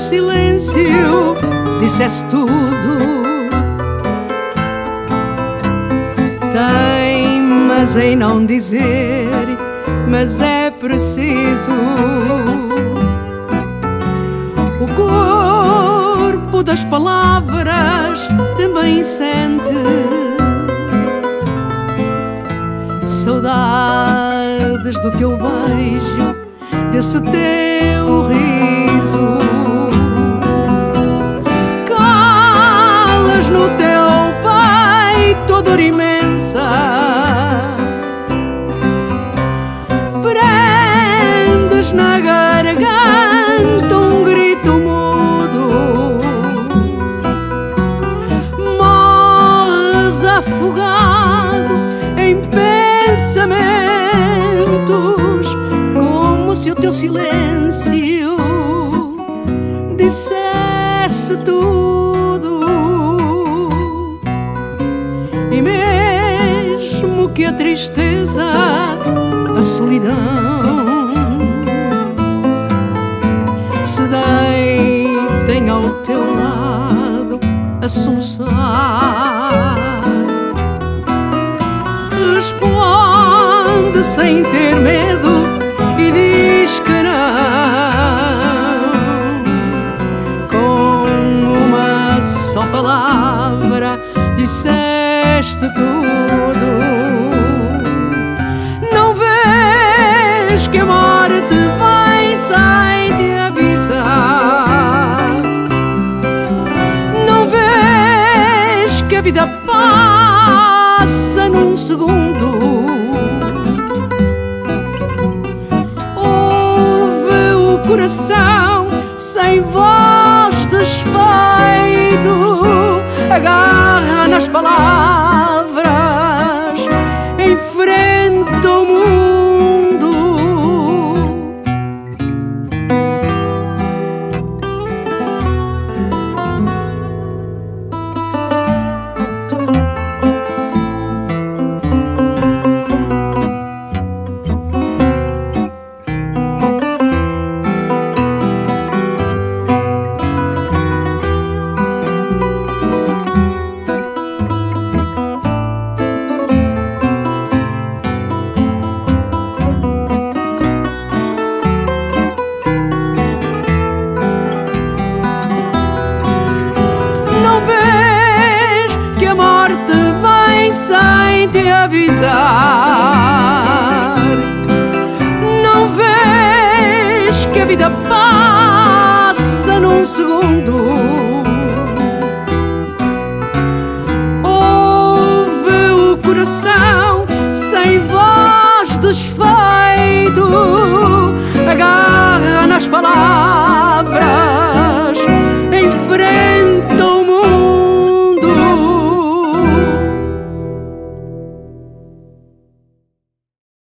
silêncio dissesse tudo. Teimas em não dizer, mas é preciso. O corpo das palavras também sente saudades do teu beijo, desse teu riso. Calas no teu peito a dor imensa, prendes na garganta um grito mudo, morres afogado em pensamentos, como se o teu silêncio dissesse tudo. E mesmo que a tristeza, a solidão se deitem ao teu lado a soluçar, responde sem ter medo e diz que não. Com uma só palavra disseste tudo. Não vês que a morte vem sem te avisar? Não vês que a vida passa num segundo? Ouve o coração sem voz desfeito, agarra nas palavras, enfrenta o mundo. Sem te avisar, não vês que a vida passa num segundo? Ouve o coração sem voz desfeito, agarra nas palavras,